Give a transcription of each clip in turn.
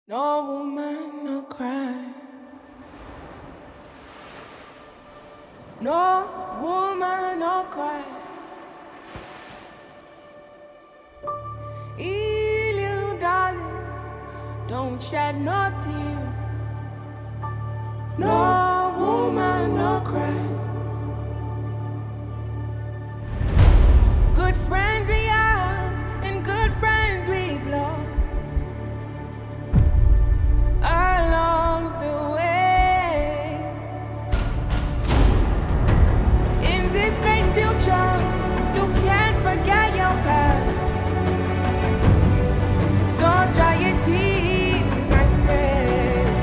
No woman, no cry. No woman, no cry. Hey, little darling, don't shed no tear. No woman, no cry. Good friends we have, and good friends we've lost along the way. In this great future, you can't forget your past. So dry your tears, I say.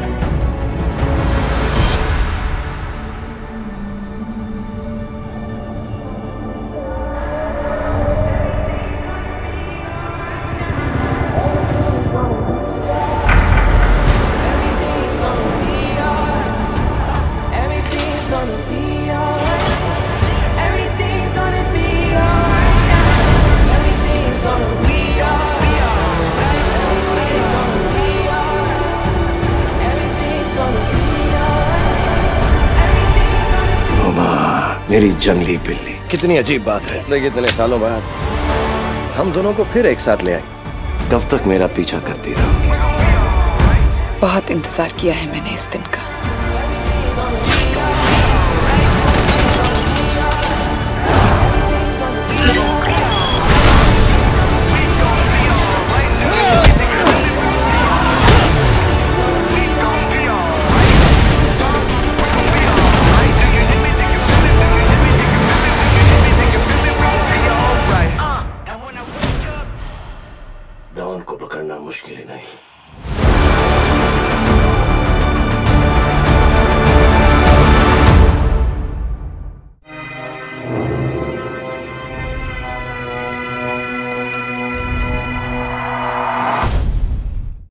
मेरी जंगली बिल्ली। कितनी अजीब बात है, देखिए इतने सालों बाद हम दोनों को फिर एक साथ ले आई। कब तक मेरा पीछा करती रहोगी? बहुत इंतजार किया है मैंने इस दिन का।